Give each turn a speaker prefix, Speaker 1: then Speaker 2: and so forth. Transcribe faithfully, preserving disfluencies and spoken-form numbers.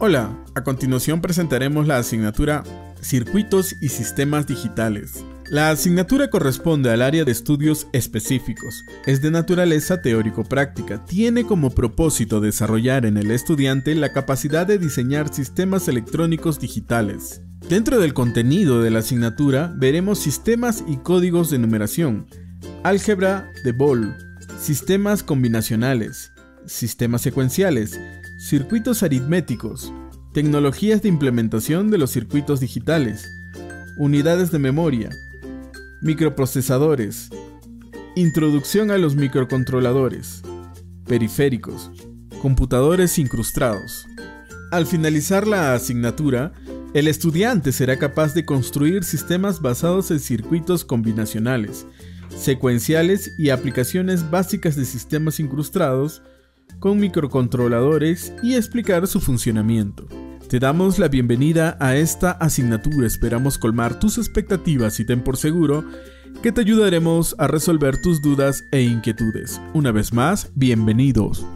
Speaker 1: Hola, a continuación presentaremos la asignatura Circuitos y Sistemas Digitales. La asignatura corresponde al área de estudios específicos, es de naturaleza teórico-práctica, tiene como propósito desarrollar en el estudiante la capacidad de diseñar sistemas electrónicos digitales. Dentro del contenido de la asignatura veremos sistemas y códigos de numeración, álgebra de Boole, sistemas combinacionales, sistemas secuenciales, circuitos aritméticos, tecnologías de implementación de los circuitos digitales, unidades de memoria, microprocesadores, introducción a los microcontroladores, periféricos, computadores incrustados. Al finalizar la asignatura, el estudiante será capaz de construir sistemas basados en circuitos combinacionales, secuenciales y aplicaciones básicas de sistemas incrustados con microcontroladores y explicar su funcionamiento. Te damos la bienvenida a esta asignatura, esperamos colmar tus expectativas y ten por seguro que te ayudaremos a resolver tus dudas e inquietudes. Una vez más, bienvenidos.